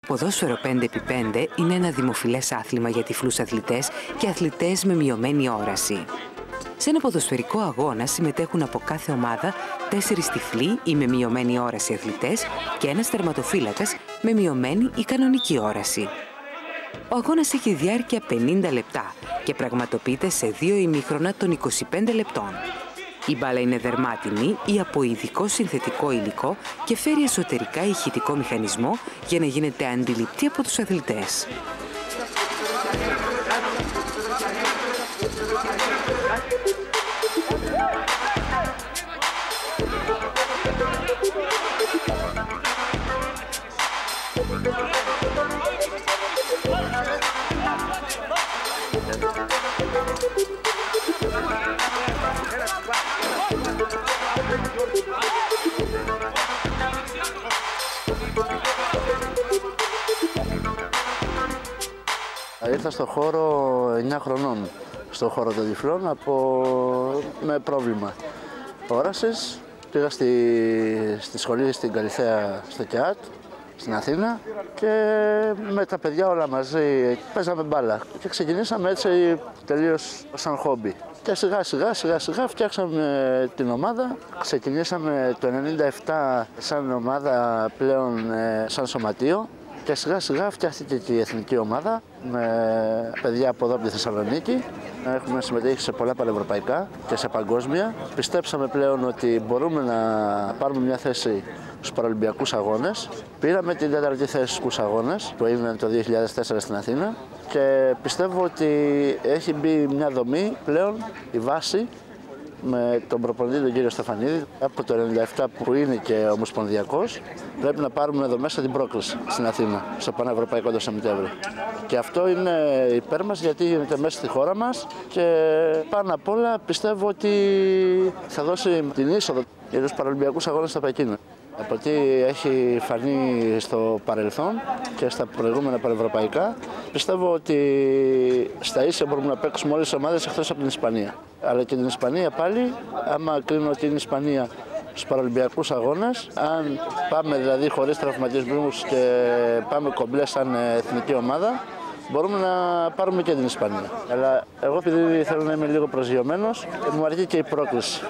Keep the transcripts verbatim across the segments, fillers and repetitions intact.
ποδόσφαιρο πέντε επί πέντε είναι ένα δημοφιλές άθλημα για τυφλούς αθλητές και αθλητές με μειωμένη όραση. Σε ένα ποδοσφαιρικό αγώνα συμμετέχουν από κάθε ομάδα τέσσερις τυφλοί ή με μειωμένη όραση αθλητές και ένας τερματοφύλακας με μειωμένη ή κανονική όραση. Ο αγώνας έχει διάρκεια πενήντα λεπτά και πραγματοποιείται σε δύο ημίχρονα των είκοσι πέντε λεπτών. Η μπάλα είναι δερμάτινη ή από ειδικό συνθετικό υλικό και φέρει εσωτερικά ηχητικό μηχανισμό για να γίνεται αντιληπτή από τους αθλητές. Ήρθα στο χώρο εννιά χρονών, στο χώρο των τυφλών, από... με πρόβλημα όρασης. Πήγα στη, στη σχολή στην Καλυθέα, στο ΚΕΑΤ, στην Αθήνα, και με τα παιδιά όλα μαζί παίζαμε μπάλα και ξεκινήσαμε έτσι τελείως σαν χόμπι. Και σιγά σιγά σιγά σιγά φτιάξαμε την ομάδα. Ξεκινήσαμε το ενενήντα επτά σαν ομάδα, πλέον σαν σωματείο. Και σιγά σιγά φτιάχτηκε και η εθνική ομάδα με παιδιά από εδώ από τη Θεσσαλονίκη. Έχουμε συμμετέχει σε πολλά πανευρωπαϊκά και σε παγκόσμια. Πιστέψαμε πλέον ότι μπορούμε να πάρουμε μια θέση στους Παραολυμπιακούς Αγώνες. Πήραμε την τέταρτη θέση στους αγώνες που έγιναν το δύο χιλιάδες τέσσερα στην Αθήνα και πιστεύω ότι έχει μπει μια δομή πλέον, η βάση, με τον προπονητή τον κύριο Στεφανίδη, από το ενενήντα επτά που είναι και ομοσπονδιακός, πρέπει να πάρουμε εδώ μέσα την πρόκληση στην Αθήνα, στο Πανευρωπαϊκό το Σεπτέμβριο. Και αυτό είναι υπέρ μας, γιατί γίνεται μέσα στη χώρα μας και πάνω απ' όλα πιστεύω ότι θα δώσει την είσοδο για τους Παραολυμπιακούς Αγώνες στο Πεκίνο. Από τι έχει φανεί στο παρελθόν και στα προηγούμενα πανευρωπαϊκά, πιστεύω ότι στα ίσια μπορούμε να παίξουμε όλες τις ομάδες εκτός από την Ισπανία. Αλλά και την Ισπανία πάλι, άμα κρίνω ότι είναι η Ισπανία στους Παραολυμπιακούς Αγώνες, αν πάμε δηλαδή χωρίς τραυματισμούς και πάμε κομπλέ σαν εθνική ομάδα, μπορούμε να πάρουμε και την Ισπανία. Αλλά εγώ, επειδή θέλω να είμαι λίγο προσγειωμένος, μου αρκεί και η πρόκληση.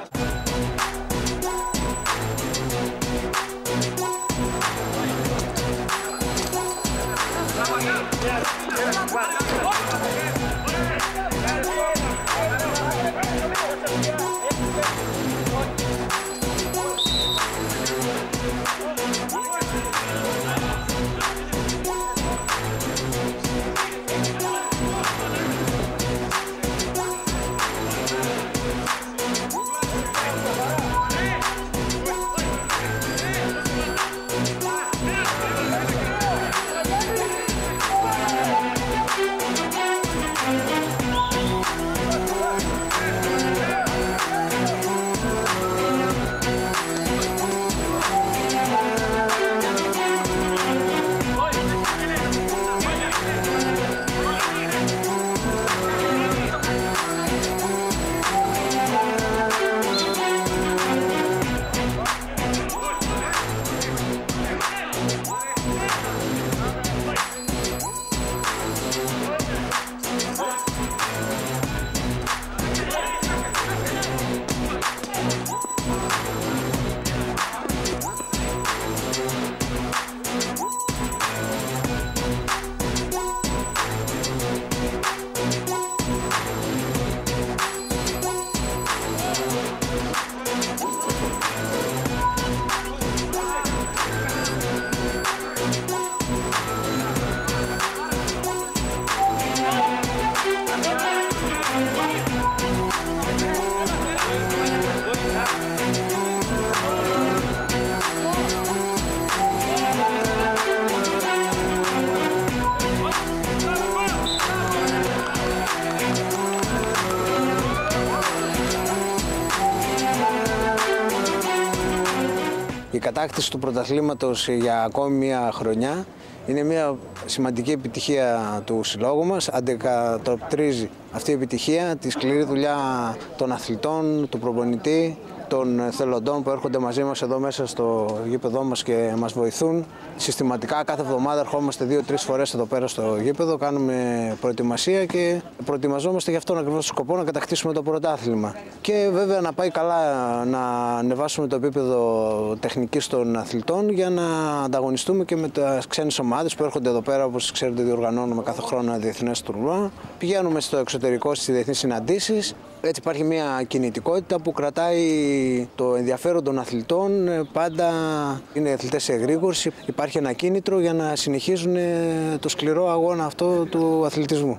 Η κατάκτηση του πρωταθλήματος για ακόμη μία χρονιά είναι μια σημαντική επιτυχία του συλλόγου μας. Αντικατοπτρίζει αυτή η επιτυχία τη σκληρή δουλειά των αθλητών, του προπονητή, των εθελοντών που έρχονται μαζί μας εδώ μέσα στο γήπεδό μας και μας βοηθούν. Συστηματικά κάθε εβδομάδα ερχόμαστε δύο-τρεις φορές εδώ πέρα στο γήπεδο, κάνουμε προετοιμασία και προετοιμαζόμαστε για αυτόν ακριβώς το σκοπό, να κατακτήσουμε το πρωτάθλημα. Και βέβαια να πάει καλά, να ανεβάσουμε το επίπεδο τεχνικής των αθλητών για να ανταγωνιστούμε και με τις ξένες ομάδες που έρχονται εδώ πέρα. Όπως ξέρετε, διοργανώνουμε κάθε χρόνο ένα διεθνές τουρνουά. Πηγαίνουμε στο εξωτερικό στις διεθνείς συναντήσεις. Έτσι υπάρχει μια κινητικότητα που κρατάει το ενδιαφέρον των αθλητών. Πάντα είναι αθλητές σε εγρήγορση. Υπάρχει ένα κίνητρο για να συνεχίζουν το σκληρό αγώνα αυτό του αθλητισμού.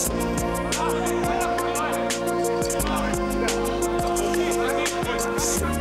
Yes.